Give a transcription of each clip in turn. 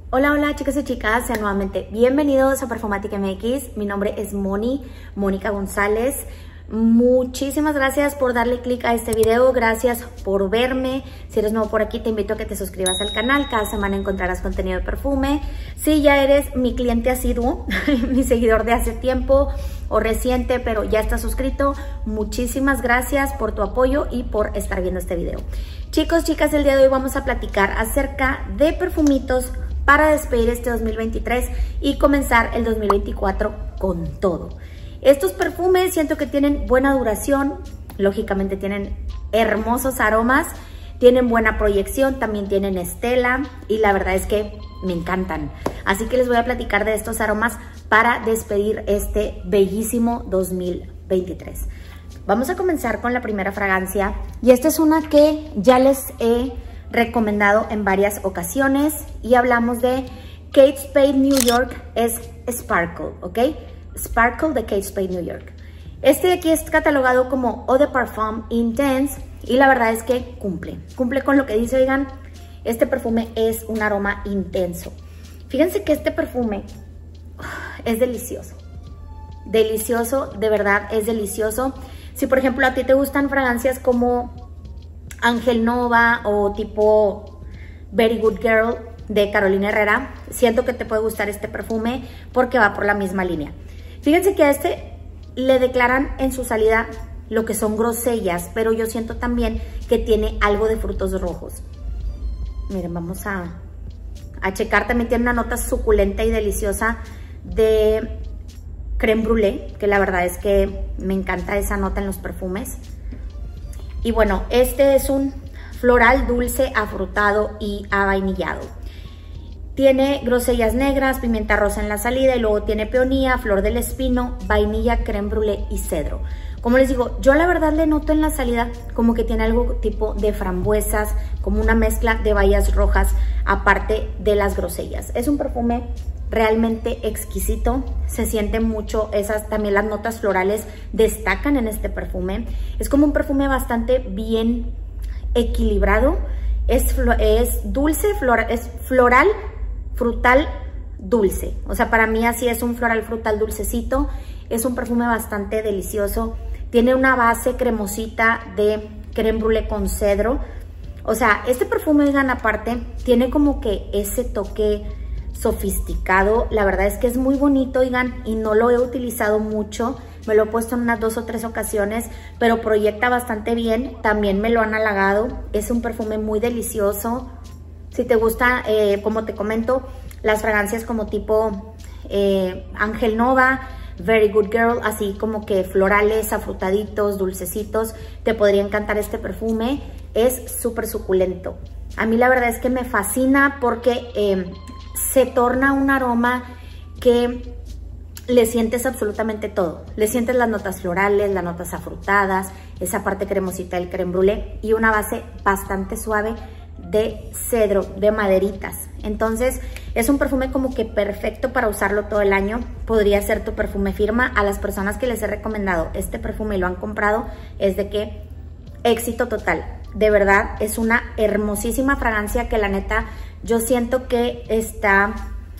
Hola, hola chicos y chicas, sean nuevamente bienvenidos a Perfumatic MX. Mi nombre es Mónica González. Muchísimas gracias por darle click a este video, gracias por verme. Si eres nuevo por aquí, te invito a que te suscribas al canal. Cada semana encontrarás contenido de perfume. Si ya eres mi cliente asiduo, mi seguidor de hace tiempo o reciente, pero ya estás suscrito, muchísimas gracias por tu apoyo y por estar viendo este video. Chicos, chicas, el día de hoy vamos a platicar acerca de perfumitos para despedir este 2023 y comenzar el 2024 con todo. Estos perfumes siento que tienen buena duración, lógicamente tienen hermosos aromas, tienen buena proyección, también tienen estela y la verdad es que me encantan. Así que les voy a platicar de estos aromas para despedir este bellísimo 2023. Vamos a comenzar con la primera fragancia y esta es una que ya les he recomendado en varias ocasiones y hablamos de Kate Spade New York. Es Sparkle, ¿ok? Sparkle de Kate Spade New York. Este de aquí es catalogado como Eau de Parfum Intense y la verdad es que cumple con lo que dice. Oigan, este perfume es un aroma intenso. Fíjense que este perfume es delicioso, de verdad es delicioso. Si por ejemplo a ti te gustan fragancias como Ángel Nova o tipo Very Good Girl de Carolina Herrera, siento que te puede gustar este perfume porque va por la misma línea. Fíjense que a este le declaran en su salida lo que son grosellas, pero yo siento también que tiene algo de frutos rojos. Miren, vamos a checar. También tiene una nota suculenta y deliciosa de crème brûlée, que la verdad es que me encanta esa nota en los perfumes. Y bueno, este es un floral dulce, afrutado y avainillado. Tiene grosellas negras, pimienta rosa en la salida y luego tiene peonía, flor del espino, vainilla, crème brûlée y cedro. Como les digo, yo la verdad le noto en la salida como que tiene algo tipo de frambuesas, como una mezcla de bayas rojas aparte de las grosellas. Es un perfume realmente exquisito, se siente mucho, también las notas florales destacan en este perfume. Es como un perfume bastante bien equilibrado, es dulce, es floral, frutal, dulce. O sea, para mí así es un floral frutal dulcecito, es un perfume bastante delicioso. Tiene una base cremosita de crème brûlée con cedro. O sea, este perfume, oigan, aparte, tiene como que ese toque sofisticado. La verdad es que es muy bonito, oigan, y no lo he utilizado mucho. Me lo he puesto en unas 2 o 3 ocasiones, pero proyecta bastante bien. También me lo han halagado. Es un perfume muy delicioso. Si te gusta, como te comento, las fragancias como tipo Ángel Nova, Very Good Girl, así como que florales, afrutaditos, dulcecitos, te podría encantar este perfume. Es súper suculento. A mí la verdad es que me fascina porque se torna un aroma que le sientes absolutamente todo. Le sientes las notas florales, las notas afrutadas, esa parte cremosita del crème brûlée y una base bastante suave de cedro, de maderitas. Entonces es un perfume como que perfecto para usarlo todo el año. Podría ser tu perfume firma. A las personas que les he recomendado este perfume y lo han comprado, es de que éxito total. De verdad es una hermosísima fragancia que la neta yo siento que está,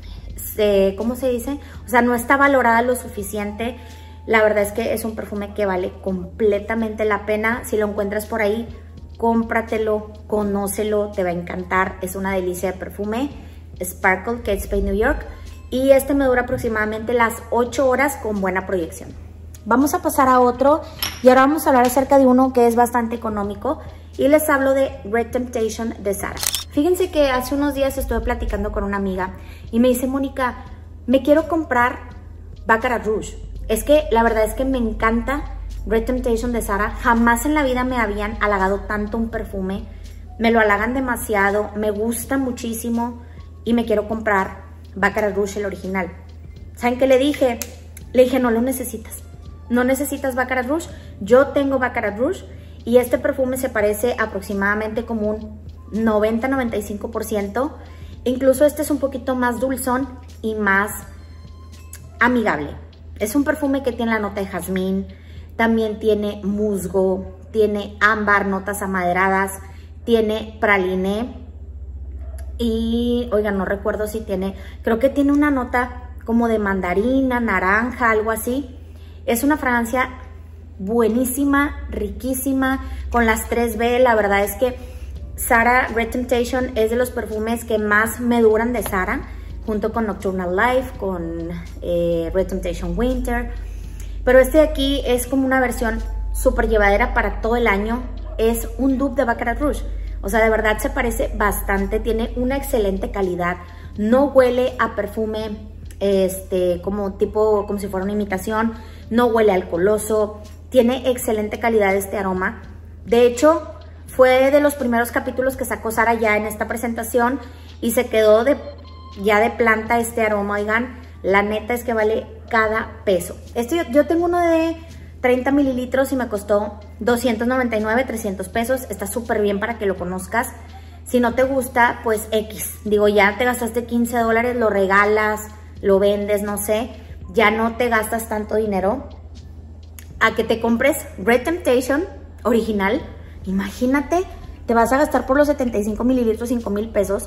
¿cómo se dice? O sea, no está valorada lo suficiente. La verdad es que es un perfume que vale completamente la pena. Si lo encuentras por ahí, cómpratelo, conócelo, te va a encantar. Es una delicia de perfume. Sparkle, Kate Spade New York. Y este me dura aproximadamente las 8 horas con buena proyección. Vamos a pasar a otro y ahora vamos a hablar acerca de uno que es bastante económico y les hablo de Red Temptation de Zara. Fíjense que hace unos días estuve platicando con una amiga y me dice: Mónica, me quiero comprar Baccarat Rouge. Es que la verdad es que me encanta Red Temptation de Zara. Jamás en la vida me habían halagado tanto un perfume. Me lo halagan demasiado, me gusta muchísimo y me quiero comprar Baccarat Rouge, el original. ¿Saben qué le dije? Le dije: no lo necesitas. No necesitas Baccarat Rouge. Yo tengo Baccarat Rouge y este perfume se parece aproximadamente como un 90-95%. Incluso este es un poquito más dulzón y más amigable. Es un perfume que tiene la nota de jazmín, también tiene musgo, tiene ámbar, notas amaderadas, tiene praliné Y, oigan, no recuerdo si tiene, creo que tiene una nota como de mandarina, naranja, algo así. Es una fragancia buenísima, riquísima, con las 3B. La verdad es que Zara Red Temptation es de los perfumes que más me duran de Zara, junto con Nocturnal Life, con Red Temptation Winter. Pero este de aquí es como una versión súper llevadera para todo el año. Es un dupe de Baccarat Rouge. O sea, de verdad se parece bastante, tiene una excelente calidad, no huele a perfume como si fuera una imitación, no huele alcoholoso, tiene excelente calidad este aroma. De hecho, fue de los primeros capítulos que sacó Zara ya en esta presentación y se quedó ya de planta este aroma, oigan, la neta es que vale cada peso. Yo tengo uno de 30 mililitros y me costó 299, 300 pesos. Está súper bien para que lo conozcas. Si no te gusta, pues X. Digo, ya te gastaste 15 dólares, lo regalas, lo vendes, no sé. Ya no te gastas tanto dinero a que te compres Red Temptation original. Imagínate, te vas a gastar por los 75 mililitros 5,000 pesos.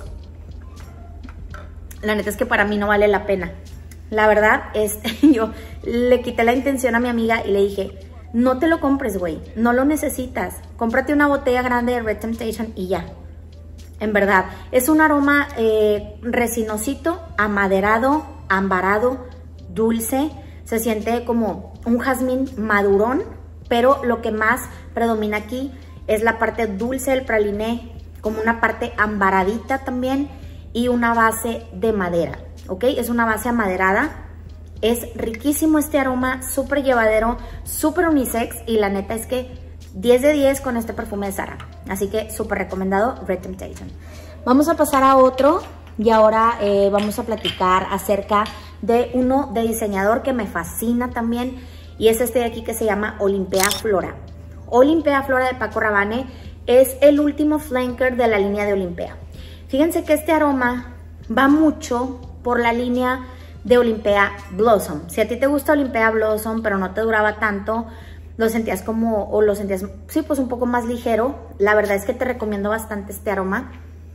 La neta es que para mí no vale la pena. La verdad, yo le quité la intención a mi amiga y le dije, no te lo compres, güey, no lo necesitas. Cómprate una botella grande de Red Temptation y ya. En verdad, es un aroma resinosito, amaderado, ambarado, dulce. Se siente como un jazmín madurón, pero lo que más predomina aquí es la parte dulce del praliné, como una parte ambaradita también y una base de madera. ¿Ok? Es una base amaderada. Es riquísimo este aroma, súper llevadero, súper unisex y la neta es que 10 de 10 con este perfume de Zara. Así que súper recomendado Red Temptation. Vamos a pasar a otro y ahora vamos a platicar acerca de uno de diseñador que me fascina también y es este de aquí que se llama Olympea Flora. Olympea Flora de Paco Rabanne es el último flanker de la línea de Olympea. Fíjense que este aroma va mucho por la línea de Olympea Blossom. Si a ti te gusta Olympea Blossom, pero no te duraba tanto, lo sentías sí, pues un poco más ligero, la verdad es que te recomiendo bastante este aroma.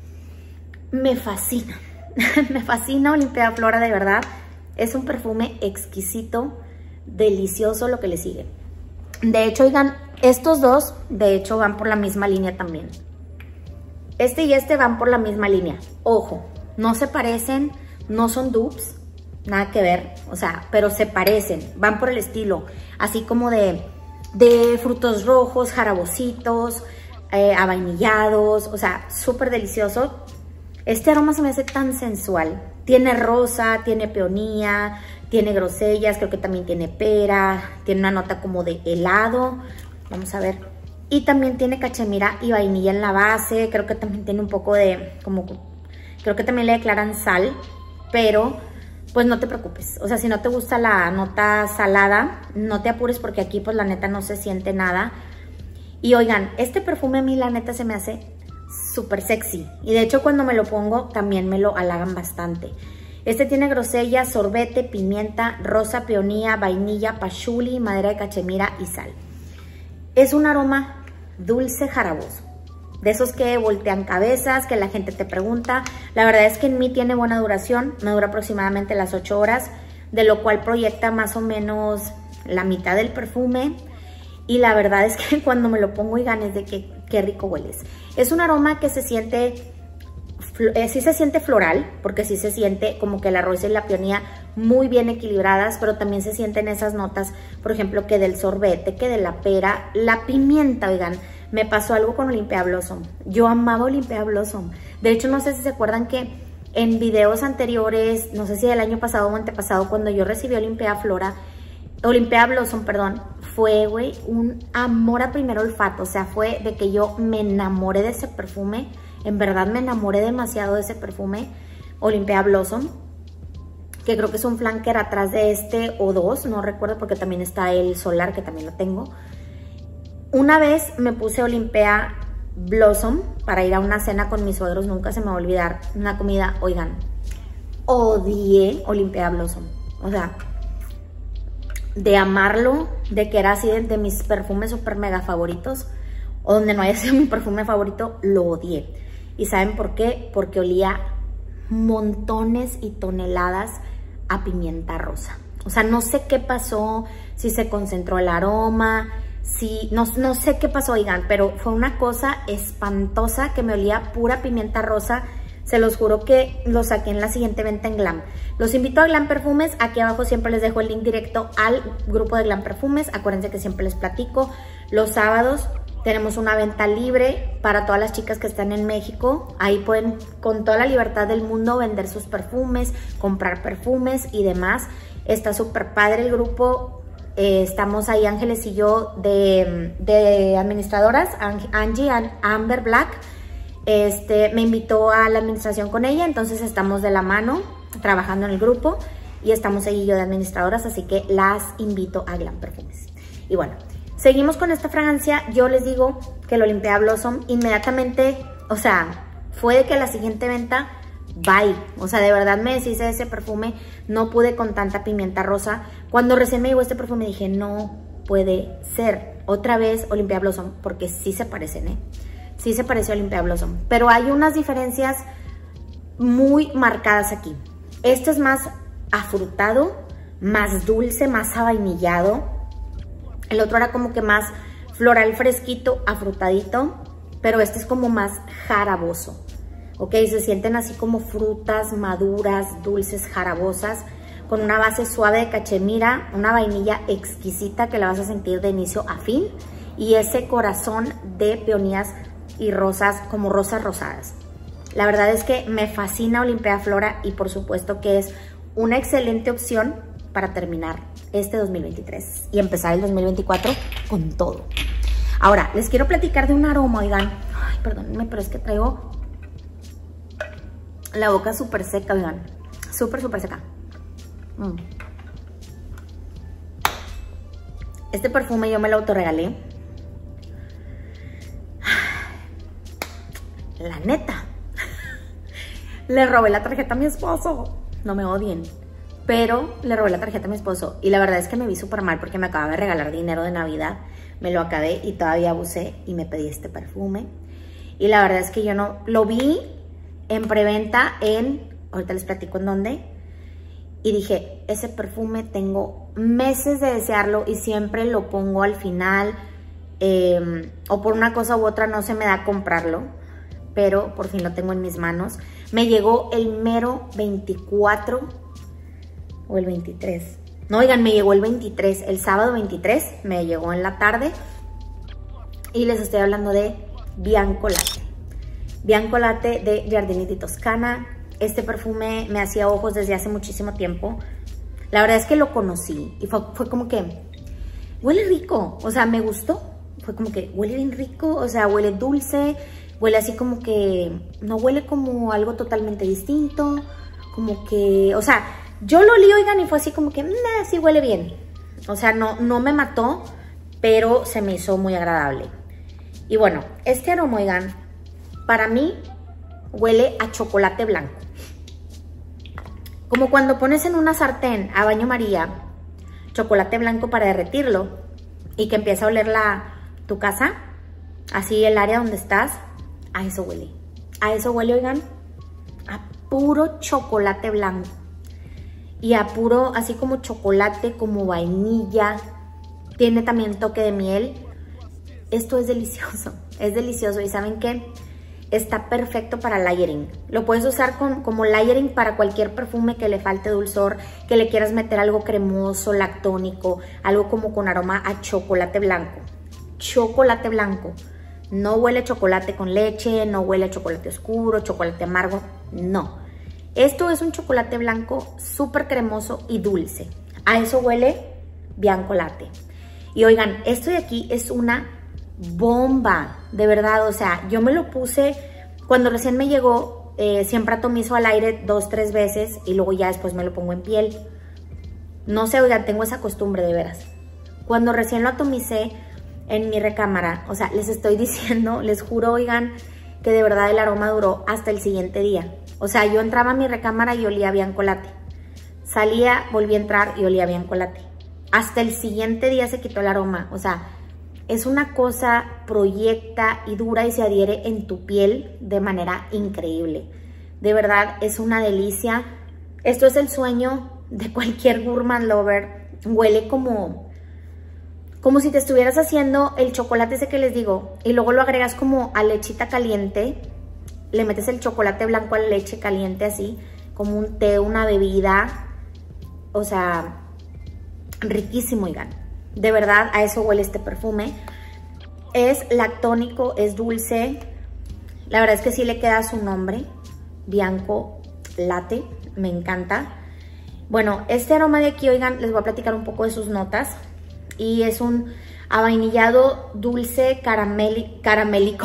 Me fascina, me fascina Olympea Flora, de verdad. Es un perfume exquisito, delicioso lo que le sigue. De hecho, oigan, estos dos, de hecho, van por la misma línea también. Este y este van por la misma línea. Ojo, no se parecen, no son dupes, nada que ver, o sea, pero se parecen, van por el estilo, así como de frutos rojos, jarabositos, avainillados, o sea, súper delicioso. Este aroma se me hace tan sensual, tiene rosa, tiene peonía, tiene grosellas, creo que también tiene pera, tiene una nota como de helado, vamos a ver, y también tiene cachemira y vainilla en la base, creo que también tiene un poco de, creo que también le declaran sal, pero pues no te preocupes, o sea, si no te gusta la nota salada, no te apures porque aquí pues la neta no se siente nada. Y oigan, este perfume a mí la neta se me hace súper sexy y de hecho cuando me lo pongo también me lo halagan bastante. Este tiene grosella, sorbete, pimienta, rosa, peonía, vainilla, pachuli, madera de cachemira y sal. Es un aroma dulce jaraboso, de esos que voltean cabezas, que la gente te pregunta. La verdad es que en mí tiene buena duración, me dura aproximadamente las 8 horas, de lo cual proyecta más o menos la mitad del perfume. Y la verdad es que cuando me lo pongo, oigan, es de que qué rico hueles. Es un aroma que se siente, sí se siente floral, porque sí se siente como que la rosa y la peonía muy bien equilibradas, pero también se sienten esas notas, por ejemplo, que del sorbete, que de la pera, la pimienta, oigan. Me pasó algo con Olympea Blossom. Yo amaba Olympea Blossom. De hecho, no sé si se acuerdan que en videos anteriores, no sé si del año pasado o antepasado, cuando yo recibí Olympea Blossom, perdón, fue, güey, un amor a primer olfato. O sea, fue de que yo me enamoré de ese perfume. En verdad me enamoré demasiado de ese perfume, Olympea Blossom, que creo que es un flanker atrás de este o dos, no recuerdo porque también está el Solar, que también lo tengo. Una vez me puse Olympea Blossom para ir a una cena con mis suegros, nunca se me va a olvidar, una comida, oigan, odié Olympea Blossom, o sea, de amarlo, de que era así de mis perfumes super mega favoritos, o donde no haya sido mi perfume favorito, lo odié. ¿Y saben por qué? Porque olía montones y toneladas a pimienta rosa. O sea, no sé qué pasó, si se concentró el aroma, si no sé qué pasó, oigan, pero fue una cosa espantosa que me olía pura pimienta rosa. Se los juro que lo saqué en la siguiente venta en Glam. Los invito a Glam Perfumes. Aquí abajo siempre les dejo el link directo al grupo de Glam Perfumes. Acuérdense que siempre les platico. Los sábados tenemos una venta libre para todas las chicas que están en México. Ahí pueden con toda la libertad del mundo vender sus perfumes, comprar perfumes y demás. Está súper padre el grupo. Estamos ahí Ángeles y yo de administradoras. Angie, Amber Black. Me invitó a la administración con ella, entonces estamos de la mano trabajando en el grupo y estamos ahí yo de administradoras, así que las invito a Glam Perfumes. Y bueno, seguimos con esta fragancia. Yo les digo que lo limpié a Blossom inmediatamente, o sea, fue de que a la siguiente venta, bye. O sea, de verdad me deshice de ese perfume, no pude con tanta pimienta rosa. Cuando recién me llegó este perfume dije, no puede ser otra vez Olympia Blossom, porque sí se parecen, Sí se pareció a Olympia Blossom, pero hay unas diferencias muy marcadas aquí. Este es más afrutado, más dulce, más avainillado. El otro era como que más floral fresquito, afrutadito, pero este es como más jaraboso. Ok, se sienten así como frutas maduras, dulces, jarabosas, con una base suave de cachemira, una vainilla exquisita que la vas a sentir de inicio a fin, y ese corazón de peonías y rosas, como rosas rosadas. La verdad es que me fascina Olympia Flora y por supuesto que es una excelente opción para terminar este 2023 y empezar el 2024 con todo. Ahora, les quiero platicar de un aroma, oigan. Ay, perdónenme, pero es que traigo la boca súper seca, oigan. Súper seca. Este perfume yo me lo autorregalé. La neta, le robé la tarjeta a mi esposo. No me odien, pero le robé la tarjeta a mi esposo. Y la verdad es que me vi súper mal porque me acababa de regalar dinero de Navidad. Me lo acabé y todavía abusé y me pedí este perfume. Y la verdad es que yo no... Lo vi en preventa ahorita les platico en dónde. Y dije, ese perfume tengo meses de desearlo y siempre lo pongo al final. O por una cosa u otra no se me da comprarlo. Pero por fin lo tengo en mis manos. Me llegó el mero 24 o el 23. No, oigan, me llegó el 23, el sábado 23, me llegó en la tarde. Y les estoy hablando de Bianco Latte. Bianco Latte de Giardini di Toscana. Este perfume me hacía ojos desde hace muchísimo tiempo. La verdad es que lo conocí y fue como que huele rico, o sea, me gustó. Fue como que huele bien rico, o sea, huele dulce. Huele así como que, no huele como algo totalmente distinto, como que, o sea, yo lo olí, oigan, y fue así como que, sí huele bien. O sea, no me mató, pero se me hizo muy agradable. Y bueno, este aroma, oigan, para mí huele a chocolate blanco. Como cuando pones en una sartén a baño María chocolate blanco para derretirlo y que empieza a oler tu casa, así el área donde estás. A eso huele. A eso huele, oigan. A puro chocolate blanco. Y a puro, así como chocolate, como vainilla. Tiene también toque de miel. Esto es delicioso. Es delicioso. ¿Y saben qué? Está perfecto para layering. Lo puedes usar como layering para cualquier perfume que le falte dulzor, que le quieras meter algo cremoso, lactónico, algo como con aroma a chocolate blanco. Chocolate blanco. No huele a chocolate con leche, no huele a chocolate oscuro, chocolate amargo, no. Esto es un chocolate blanco súper cremoso y dulce. A eso huele Bianco Latte. Y oigan, esto de aquí es una bomba, de verdad. O sea, yo me lo puse cuando recién me llegó, siempre atomizo al aire 2-3 veces y luego ya después me lo pongo en piel. No sé, oigan, tengo esa costumbre de veras. Cuando recién lo atomicé en mi recámara, o sea, les estoy diciendo, les juro, oigan, que de verdad el aroma duró hasta el siguiente día. O sea, yo entraba a mi recámara y olía Bianco Latte. Salía, volví a entrar y olía Bianco Latte. Hasta el siguiente día se quitó el aroma. O sea, Es una cosa, proyecta y dura y se adhiere en tu piel de manera increíble. De verdad, es una delicia. Esto es el sueño de cualquier gourmand lover. Huele como si te estuvieras haciendo el chocolate ese que les digo. Y luego lo agregas como a lechita caliente. Le metes el chocolate blanco a la leche caliente así, como un té, una bebida. O sea, riquísimo, oigan. De verdad, a eso huele este perfume. Es lactónico, es dulce. La verdad es que sí le queda su nombre. Bianco Latte, me encanta. Bueno, este aroma de aquí, oigan, les voy a platicar un poco de sus notas. Y es un avainillado dulce caramelo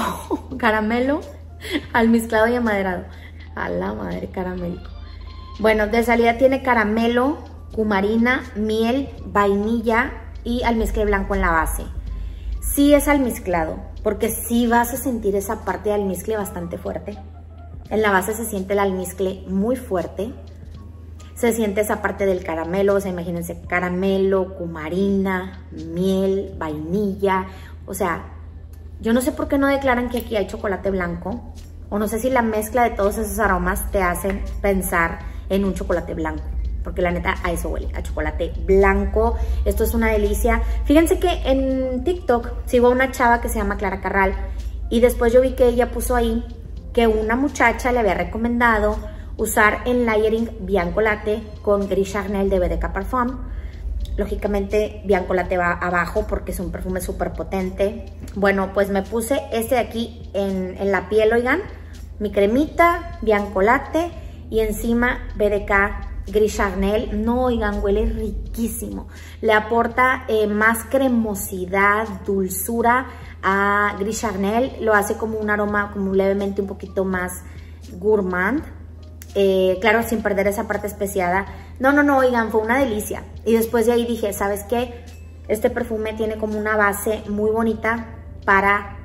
almizclado y amaderado. A la madre, caramélico. Bueno, de salida tiene caramelo, cumarina, miel, vainilla y almizcle blanco en la base. Sí es almizclado, porque sí vas a sentir esa parte de almizcle bastante fuerte. En la base se siente el almizcle muy fuerte. Se siente esa parte del caramelo, o sea, imagínense, caramelo, cumarina, miel, vainilla. O sea, yo no sé por qué no declaran que aquí hay chocolate blanco. O no sé si la mezcla de todos esos aromas te hacen pensar en un chocolate blanco. Porque la neta a eso huele, a chocolate blanco. Esto es una delicia. Fíjense que en TikTok sigo a una chava que se llama Clara Carral. Y después yo vi que ella puso ahí que una muchacha le había recomendado usar el layering Bianco Latte con Gris Charnel de BDK Parfum. Lógicamente Bianco Latte va abajo porque es un perfume súper potente. Bueno, pues me puse este de aquí en la piel, oigan. Mi cremita, Bianco Latte y encima BDK Gris Charnel. No, oigan, huele riquísimo. Le aporta más cremosidad, dulzura a Gris Charnel. Lo hace como un aroma como levemente un poquito más gourmand. Claro, sin perder esa parte especiada. No, oigan, fue una delicia. Y después de ahí dije, ¿sabes qué? Este perfume tiene como una base muy bonita para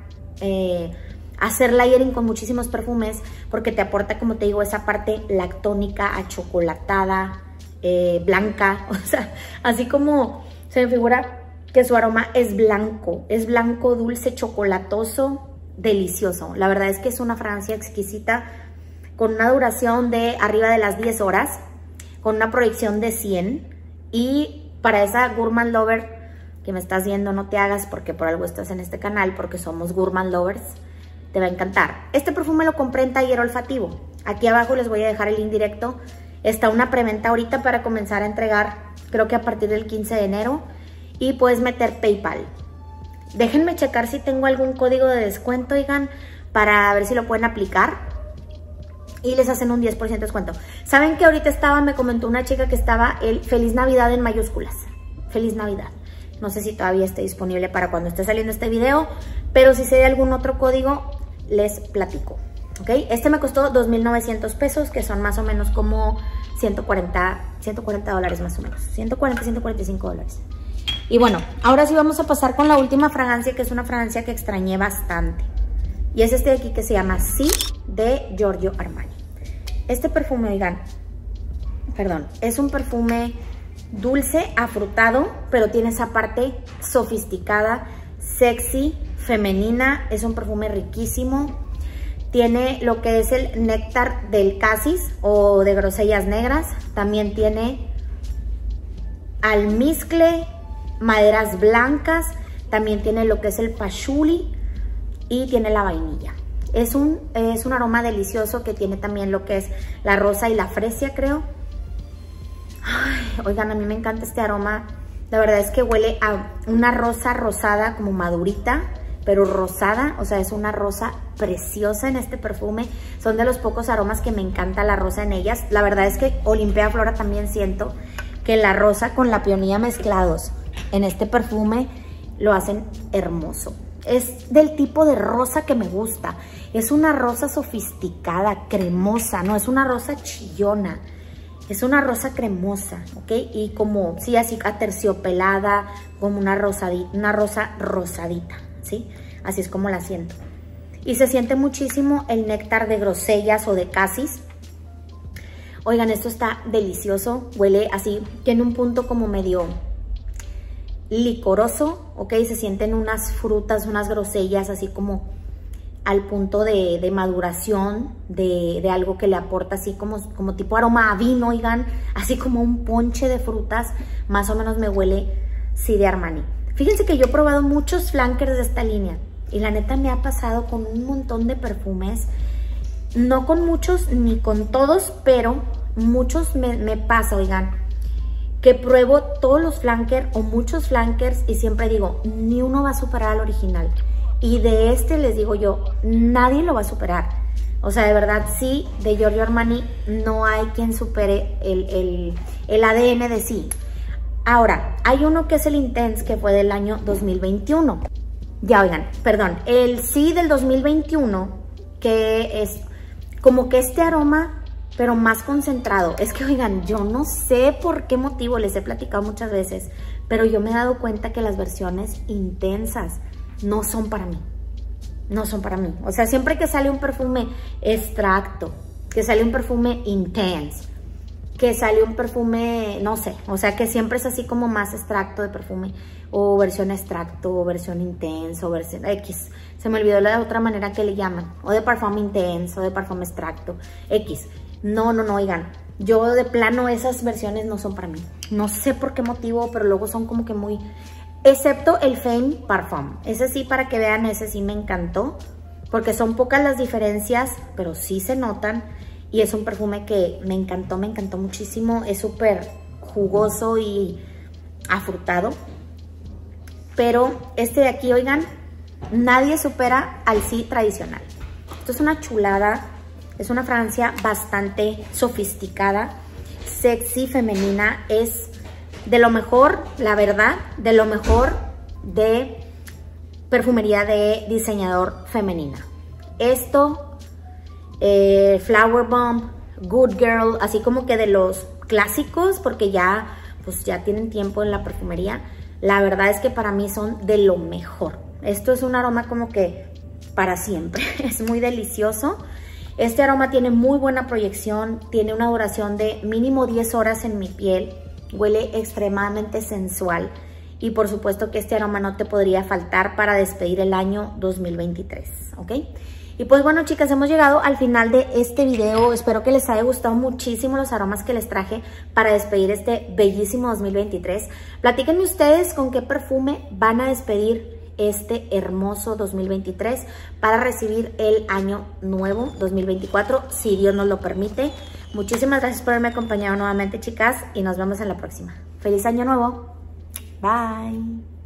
hacer layering con muchísimos perfumes, porque te aporta, como te digo, esa parte lactónica, achocolatada, blanca. O sea, así como se me figura que su aroma es blanco, dulce, chocolatoso, delicioso. La verdad es que es una fragancia exquisita, con una duración de arriba de las 10 horas, con una proyección de 100. Y para esa gourmand lover que me estás viendo, no te hagas, porque por algo estás en este canal, porque somos gourmand lovers, te va a encantar. Este perfume lo compré en Taller Olfativo. Aquí abajo les voy a dejar el link directo. Está una preventa ahorita para comenzar a entregar, creo que a partir del 15 de enero. Y puedes meter PayPal. Déjenme checar si tengo algún código de descuento, oigan, para ver si lo pueden aplicar. Y les hacen un 10% de descuento. ¿Saben que ahorita me comentó una chica que estaba el Feliz Navidad en mayúsculas? Feliz Navidad. No sé si todavía esté disponible para cuando esté saliendo este video, pero si sé de algún otro código, les platico. ¿Ok? Este me costó 2,900 pesos, que son más o menos como 140 dólares más o menos. 140, 145 dólares. Y bueno, ahora sí vamos a pasar con la última fragancia, que es una fragancia que extrañé bastante. Y es este de aquí que se llama Sí, de Giorgio Armani. Este perfume, oigan, perdón, es un perfume dulce, afrutado, pero tiene esa parte sofisticada, sexy, femenina. Es un perfume riquísimo. Tiene lo que es el néctar del casis o de grosellas negras. También tiene almizcle, maderas blancas. También tiene lo que es el pachuli y tiene la vainilla. Es un aroma delicioso que tiene también lo que es la rosa y la fresia, creo. Ay, oigan, a mí me encanta este aroma. La verdad es que huele a una rosa rosada, como madurita, pero rosada. O sea, es una rosa preciosa en este perfume. Son de los pocos aromas que me encanta la rosa en ellas. La verdad es que Olimpia Flora también siento que la rosa con la peonía mezclados en este perfume lo hacen hermoso. Es del tipo de rosa que me gusta. Es una rosa sofisticada, cremosa. No es una rosa chillona. Es una rosa cremosa, ¿ok? Y como, sí, así aterciopelada, como una rosa rosadita, ¿sí? Así es como la siento. Y se siente muchísimo el néctar de grosellas o de casis. Oigan, esto está delicioso. Huele así, tiene un punto como medio licoroso, ok, se sienten unas frutas, unas grosellas así como al punto de maduración de algo que le aporta así como tipo aroma a vino, oigan, así como un ponche de frutas, más o menos me huele sí de Armani. Fíjense que yo he probado muchos flankers de esta línea y la neta me ha pasado con un montón de perfumes, no con muchos ni con todos, pero muchos me pasa, oigan, que pruebo todos los flankers o muchos flankers y siempre digo, ni uno va a superar al original. Y de este les digo yo, nadie lo va a superar. O sea, de verdad, sí, de Giorgio Armani no hay quien supere el ADN de sí. Ahora, hay uno que es el Intense, que fue del año 2021. Ya, oigan, perdón, el sí del 2021, que es como que este aroma, pero más concentrado. Es que, oigan, yo no sé por qué motivo, les he platicado muchas veces, pero yo me he dado cuenta que las versiones intensas no son para mí. No son para mí. O sea, siempre que sale un perfume extracto, que sale un perfume intense, que sale un perfume, no sé, o sea, que siempre es así como más extracto de perfume, o versión extracto, o versión intenso, o versión X. Se me olvidó la otra manera que le llaman, o de perfume intenso, o de perfume extracto, X. No, oigan, yo de plano esas versiones no son para mí. No sé por qué motivo, pero luego son como que muy... Excepto el Fame Parfum. Ese sí, para que vean, ese sí me encantó. Porque son pocas las diferencias, pero sí se notan. Y es un perfume que me encantó muchísimo. Es súper jugoso y afrutado. Pero este de aquí, oigan, nadie supera al sí tradicional. Esto es una chulada. Es una fragancia bastante sofisticada, sexy, femenina. Es de lo mejor, la verdad, de lo mejor de perfumería de diseñador femenina. Esto, Flower Bomb, Good Girl, así como que de los clásicos, porque ya, pues ya tienen tiempo en la perfumería. La verdad es que para mí son de lo mejor. Esto es un aroma como que para siempre. Es muy delicioso. Este aroma tiene muy buena proyección, tiene una duración de mínimo 10 horas en mi piel, huele extremadamente sensual y por supuesto que este aroma no te podría faltar para despedir el año 2023, ¿ok? Y pues bueno, chicas, hemos llegado al final de este video. Espero que les haya gustado muchísimo los aromas que les traje para despedir este bellísimo 2023. Platíquenme ustedes con qué perfume van a despedir este hermoso 2023 para recibir el año nuevo 2024, si Dios nos lo permite. Muchísimas gracias por haberme acompañado nuevamente, chicas, y nos vemos en la próxima. ¡Feliz año nuevo! Bye.